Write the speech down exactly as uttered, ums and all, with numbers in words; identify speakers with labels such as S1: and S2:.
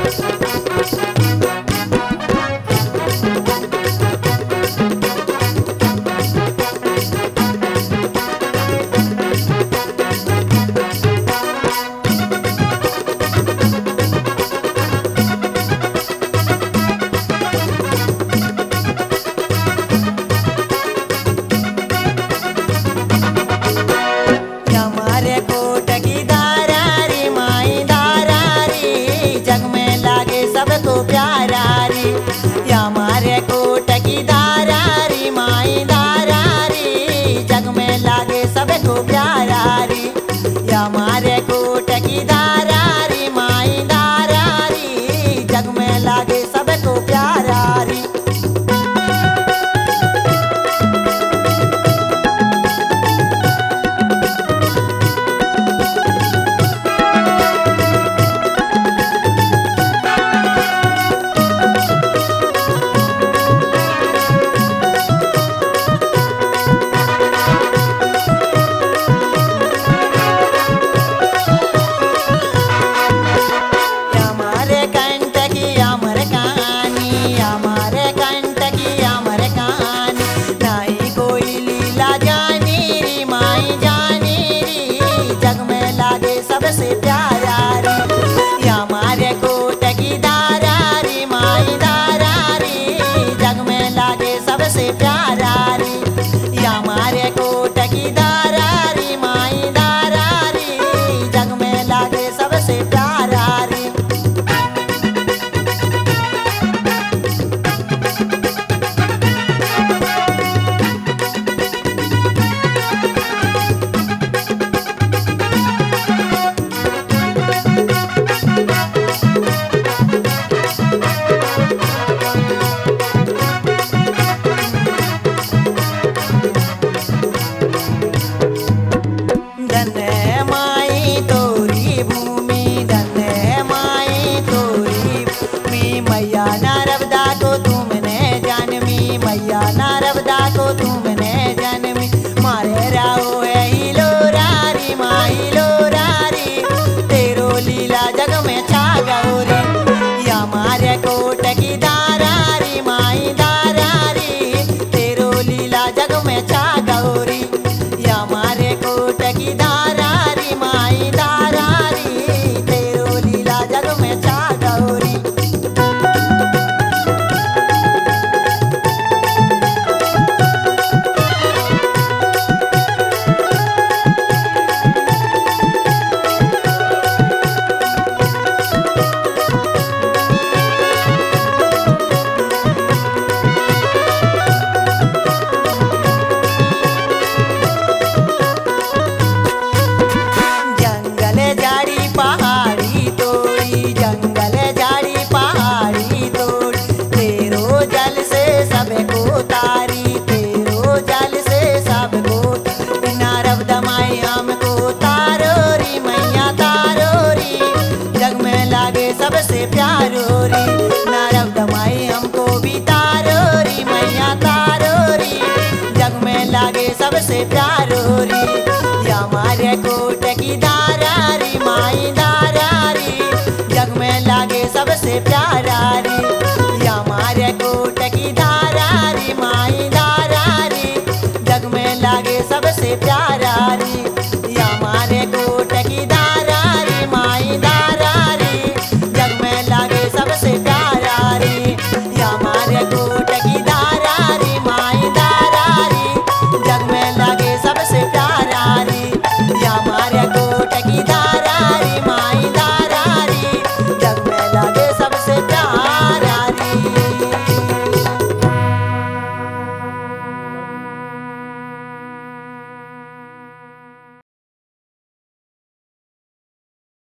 S1: सबको प्यारा रे या हमारे कोट की दारा रे माई दारा रे जग में लागे सबको प्यारा रे या हमारे कोट की दारा रे माई दारा रे जग में लागे सबको प्यारा रे। सबसे प्यारा रे या हमारे कोट की दारा रे माई दारा रे जग में लागे सबसे प्यारा रे या हमारे कोट की दारा रे माई दारा रे जग में लागे सबसे प्यारा रे। मैया नर्मदा को तुमने जन्मी मैया नर्मदा को तुमने जन्मी मारे राहो है हिलो रारी माई लो रारी तेरो लीला जग में छा गौरी या हमारे कोट की दारा री माई दारा री तेरो लीला जग में छा गौरी या हमारे कोट की दारा री माई दारा री तेरो लीला जग में छा गौरी। सबसे प्यारो री नर्मदा माई हमको भी तारो री मैया तारो री जग में लागे सबसे प्यारो री या हमारे कोट की दारा री माई दारा री जग में लागे सबसे प्यारो।